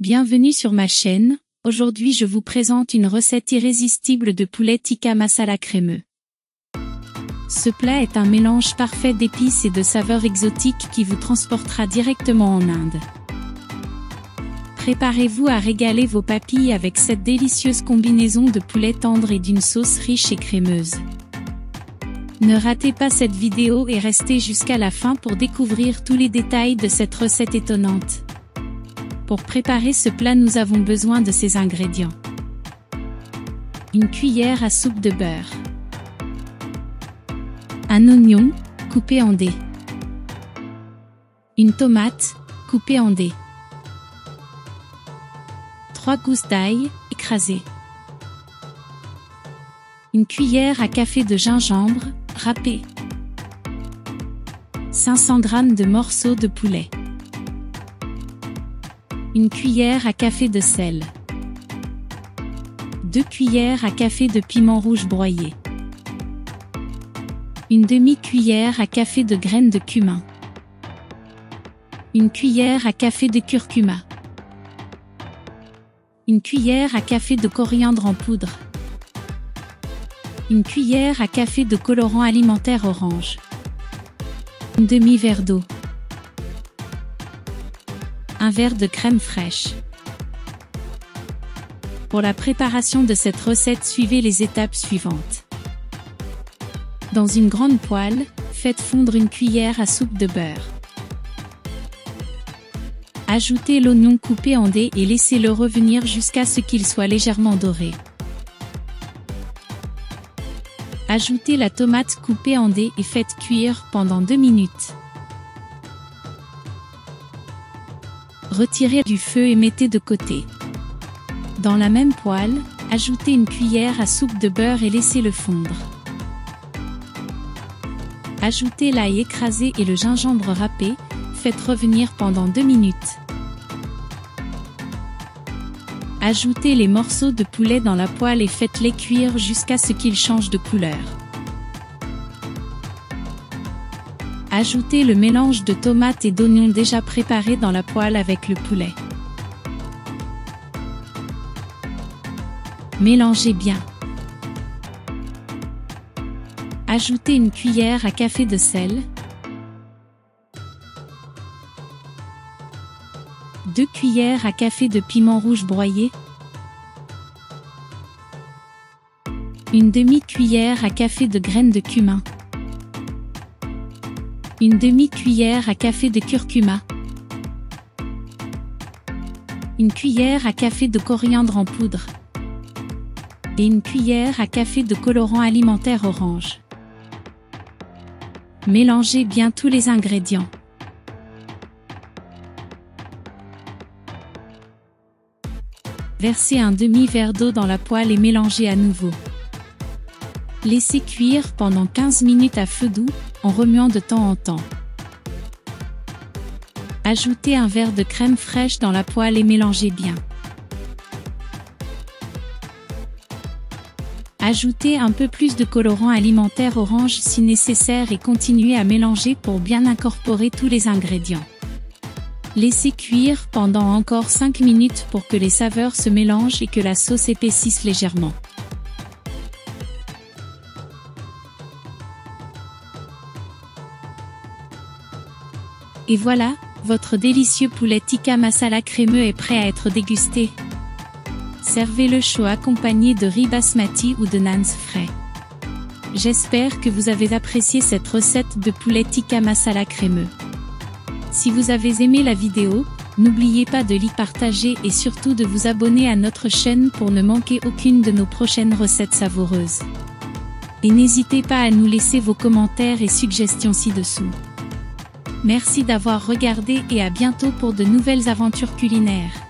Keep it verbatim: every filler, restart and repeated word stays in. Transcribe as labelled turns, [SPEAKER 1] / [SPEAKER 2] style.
[SPEAKER 1] Bienvenue sur ma chaîne. Aujourd'hui je vous présente une recette irrésistible de poulet tikka masala crémeux. Ce plat est un mélange parfait d'épices et de saveurs exotiques qui vous transportera directement en Inde. Préparez-vous à régaler vos papilles avec cette délicieuse combinaison de poulet tendre et d'une sauce riche et crémeuse. Ne ratez pas cette vidéo et restez jusqu'à la fin pour découvrir tous les détails de cette recette étonnante. Pour préparer ce plat, nous avons besoin de ces ingrédients. Une cuillère à soupe de beurre. Un oignon, coupé en dés. Une tomate, coupée en dés. Trois gousses d'ail, écrasées. Une cuillère à café de gingembre, râpé. cinq cents grammes de morceaux de poulet. Une cuillère à café de sel. deux cuillères à café de piment rouge broyé. Une demi-cuillère à café de graines de cumin. Une cuillère à café de curcuma. Une cuillère à café de coriandre en poudre. Une cuillère à café de colorant alimentaire orange. Un demi-verre d'eau. Un verre de crème fraîche. Pour la préparation de cette recette, suivez les étapes suivantes. Dans une grande poêle, faites fondre une cuillère à soupe de beurre. Ajoutez l'oignon coupé en dés et laissez-le revenir jusqu'à ce qu'il soit légèrement doré. Ajoutez la tomate coupée en dés et faites cuire pendant deux minutes. Retirez du feu et mettez de côté. Dans la même poêle, ajoutez une cuillère à soupe de beurre et laissez-le fondre. Ajoutez l'ail écrasé et le gingembre râpé, faites revenir pendant deux minutes. Ajoutez les morceaux de poulet dans la poêle et faites-les cuire jusqu'à ce qu'ils changent de couleur. Ajoutez le mélange de tomates et d'oignons déjà préparé dans la poêle avec le poulet. Mélangez bien. Ajoutez une cuillère à café de sel. deux cuillères à café de piment rouge broyé. Une demi-cuillère à café de graines de cumin. Une demi-cuillère à café de curcuma. Une cuillère à café de coriandre en poudre. Et une cuillère à café de colorant alimentaire orange. Mélangez bien tous les ingrédients. Versez un demi-verre d'eau dans la poêle et mélangez à nouveau. Laissez cuire pendant quinze minutes à feu doux, en remuant de temps en temps. Ajoutez un verre de crème fraîche dans la poêle et mélangez bien. Ajoutez un peu plus de colorant alimentaire orange si nécessaire et continuez à mélanger pour bien incorporer tous les ingrédients. Laissez cuire pendant encore cinq minutes pour que les saveurs se mélangent et que la sauce épaississe légèrement. Et voilà, votre délicieux poulet tikka masala crémeux est prêt à être dégusté. Servez-le chaud accompagné de riz basmati ou de naans frais. J'espère que vous avez apprécié cette recette de poulet tikka masala crémeux. Si vous avez aimé la vidéo, n'oubliez pas de l'y partager et surtout de vous abonner à notre chaîne pour ne manquer aucune de nos prochaines recettes savoureuses. Et n'hésitez pas à nous laisser vos commentaires et suggestions ci-dessous. Merci d'avoir regardé et à bientôt pour de nouvelles aventures culinaires.